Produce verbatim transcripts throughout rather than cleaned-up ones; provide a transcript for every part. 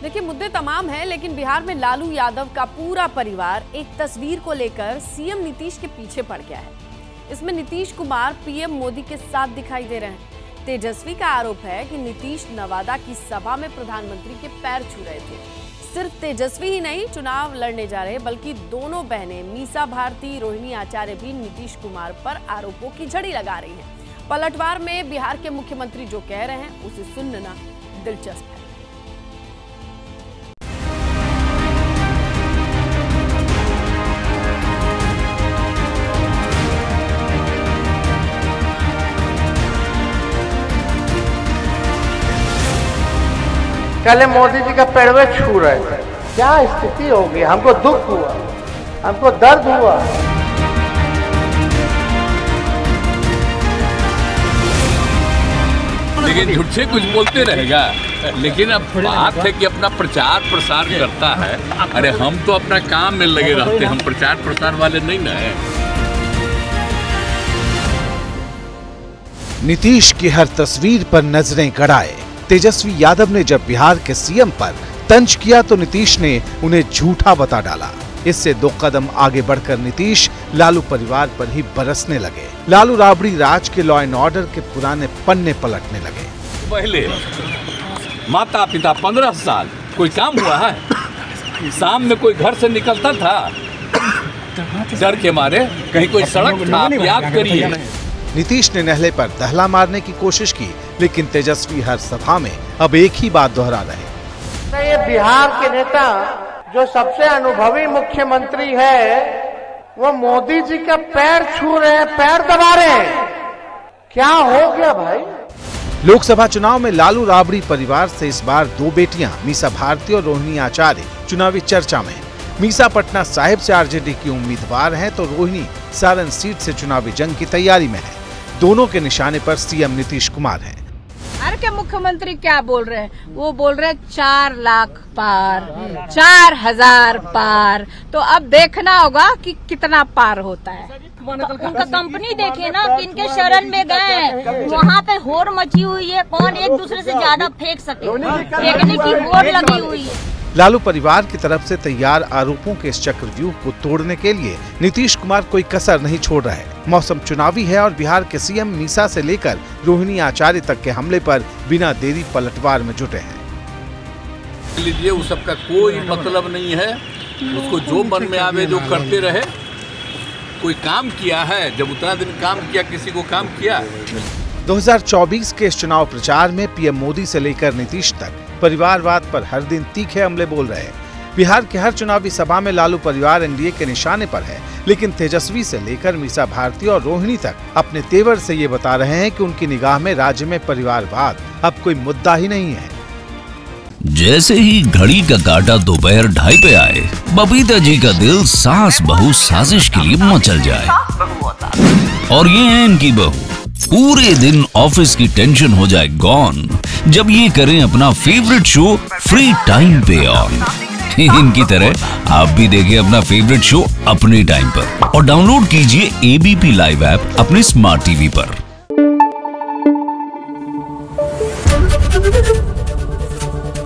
देखिए, मुद्दे तमाम हैं, लेकिन बिहार में लालू यादव का पूरा परिवार एक तस्वीर को लेकर सीएम नीतीश के पीछे पड़ गया है। इसमें नीतीश कुमार पीएम मोदी के साथ दिखाई दे रहे हैं। तेजस्वी का आरोप है कि नीतीश नवादा की सभा में प्रधानमंत्री के पैर छू रहे थे। सिर्फ तेजस्वी ही नहीं चुनाव लड़ने जा रहे, बल्कि दोनों बहनें मीसा भारती, रोहिणी आचार्य भी नीतीश कुमार पर आरोपों की झड़ी लगा रही हैं। पलटवार में बिहार के मुख्यमंत्री जो कह रहे हैं उसे सुनना दिलचस्प है। पहले मोदी जी का पैरवे छू रहे थे। क्या स्थिति हो गई, हमको दुख हुआ, हमको दर्द हुआ। लेकिन झूठ से कुछ बोलते रहेगा। लेकिन अब बात है कि अपना प्रचार प्रसार करता है। अरे हम तो अपना काम में लगे रहते हैं, हम प्रचार प्रसार वाले नहीं ना है। नीतीश की हर तस्वीर पर नजरें गड़ाए। तेजस्वी यादव ने जब बिहार के सीएम पर तंज किया तो नीतीश ने उन्हें झूठा बता डाला। इससे दो कदम आगे बढ़कर नीतीश लालू परिवार पर ही बरसने लगे। लालू राबड़ी राज के लॉ एंड ऑर्डर के पुराने पन्ने पलटने लगे। पहले माता पिता पंद्रह साल कोई काम हुआ है? शाम में कोई घर से निकलता था डर के मारे? कहीं कोई सड़क था? याद करिए। नीतीश ने नहले पर दहला मारने की कोशिश की, लेकिन तेजस्वी हर सभा में अब एक ही बात दोहरा रहे। ये बिहार के नेता जो सबसे अनुभवी मुख्यमंत्री है, वो मोदी जी का पैर छू रहे हैं, पैर दबा रहे हैं। क्या हो गया भाई? लोकसभा चुनाव में लालू राबड़ी परिवार से इस बार दो बेटियां मीसा भारती और रोहिणी आचार्य चुनावी चर्चा में। मीसा पटना साहिब से आरजेडी की उम्मीदवार हैं, तो रोहिणी सारण सीट से चुनावी जंग की तैयारी में है। दोनों के निशाने पर सीएम नीतीश कुमार हैं। बिहार के मुख्यमंत्री क्या बोल रहे हैं? वो बोल रहे हैं चार लाख पार, चार हजार पार। तो अब देखना होगा कि कितना पार होता है। उनका कंपनी देखिए ना, किनके शरण में गए, वहाँ पे होड़ मची हुई है। कौन एक दूसरे से ज्यादा फेंक सके, फेंकने की होड़ लगी हुई है। लालू परिवार की तरफ से तैयार आरोपों के इस चक्रव्यूह को तोड़ने के लिए नीतीश कुमार कोई कसर नहीं छोड़ रहे। मौसम चुनावी है और बिहार के सीएम मीसा से लेकर रोहिणी आचार्य तक के हमले पर बिना देरी पलटवार में जुटे हैं। लीजिए, उस सबका कोई मतलब नहीं है। उसको जो मन में आवे जो करते रहे। कोई काम किया है? जब उतना दिन काम किया, किसी को काम किया? दो हज़ार चौबीस के इस चुनाव प्रचार में पीएम मोदी से लेकर नीतीश तक परिवारवाद पर हर दिन तीखे हमले बोल रहे हैं। बिहार के हर चुनावी सभा में लालू परिवार एनडीए के निशाने पर है, लेकिन तेजस्वी से लेकर मीसा भारती और रोहिणी तक अपने तेवर से ये बता रहे हैं कि उनकी निगाह में राज्य में परिवारवाद अब कोई मुद्दा ही नहीं है। जैसे ही घड़ी का काटा दोपहर ढाई पे आए, बबीता जी का दिल सास बहू साजिश के लिए मचल जाए। और ये है इनकी बहू। पूरे दिन ऑफिस की टेंशन हो जाए गॉन जब ये करें अपना फेवरेट शो फ्री टाइम पे ऑन। इनकी तरह आप भी देखें अपना फेवरेट शो अपने टाइम पर और डाउनलोड कीजिए एबीपी लाइव ऐप अपने स्मार्ट टीवी पर।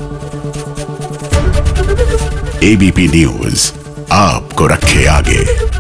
एबीपी न्यूज आपको रखे आगे।